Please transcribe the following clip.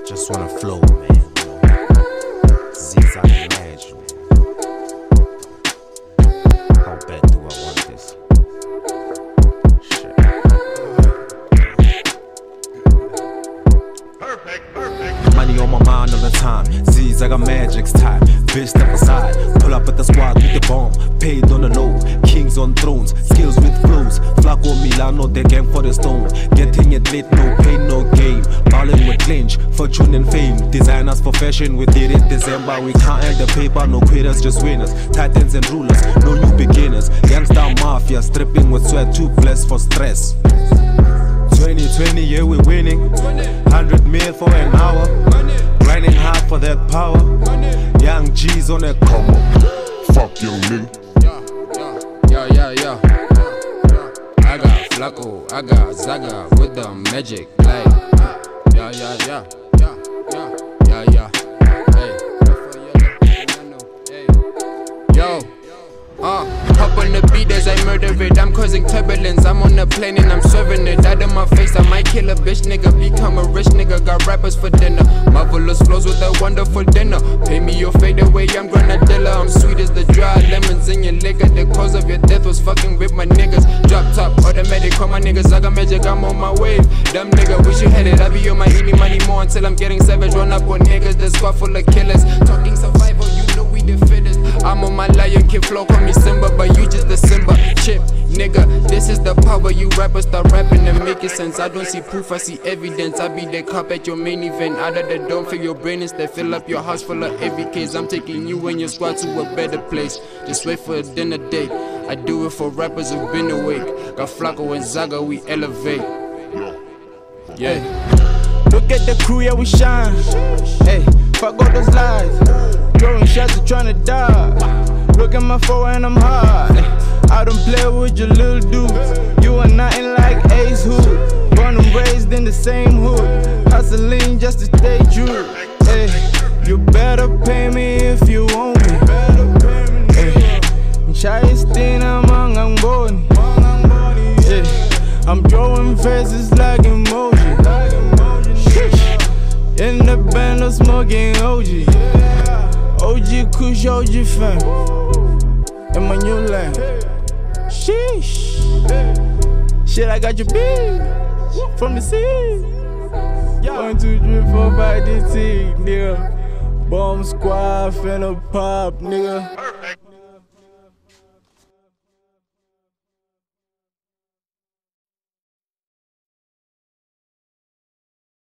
Just wanna flow, man. Zigzag Magic. How bad do I want this? Shit. Perfect. Money on my mind all the time. Zigzag Magic's time. Bitch, step aside. Pull up at the squad with the bomb. Paid on the low. Kings on thrones. Skills with flows. Flaco Milano, the gang for the stone. Getting it lit, no pain, no game. Ballin' with clinch, fortune and fame. Designers for fashion, we did it December. We can't end the paper, no quitters, just winners. Titans and rulers, no new beginners. Youngster mafia, stripping with sweat, too blessed for stress. 2020, yeah, we're winning. 100 mil for an hour. Grinding hard for that power. Young G's on that combo. Fuck young nigga. Yeah. I got Flaco, I got Zaga with the magic light. Yeah. Hey. Yo. Hop on the beat as I murder it. I'm causing turbulence. I'm on the plane and I'm serving it. Out of my face, I might kill a bitch nigga. Become a rich nigga. Got rappers for dinner. Marvelous flows with a wonderful dinner. Pay me your fade away, I'm granadilla. I'm sweet as the dry lemons in your liquor. The cause of your death was fucking with my niggas. Drop top, automatic, call my niggas. I got magic, I'm on my wave. Dumb nigga, wish you had it. I be on my eeny money more until I'm getting savage. Run up on niggas, the squad full of killers. Talking survival, you know we the fittest. I'm on my Lion King flow, call me Simba, but you just the Simba chip, nigga. This is the power. You rappers start rapping and making sense. I don't see proof, I see evidence. I be the cop at your main event. Out of the dome, fill your brain instead. Fill up your house full of AVKs. I'm taking you and your squad to a better place. Just wait for a dinner date. I do it for rappers who've been awake. Got Flaco and Zaga, we elevate. Yeah. Look at the crew, yeah, we shine. Hey, fuck all those lies. Throwing shots and trying to die. Look at my phone and I'm hard. I don't play with your little dudes. You are nothing like Ace Hood. Born and raised in the same hood. Hustling just to stay true. Hey, you better pay me if you want me. Hey, Chayestin among Angoni. Hey, I'm drawing faces like emoji. In the band of smoking OG. OG Kush, OG fam. In my new land. Sheesh. Shit, I got your beat from the sea. 1, 2, 3, 4, 5, this thing, nigga. Bomb squad finna pop, nigga.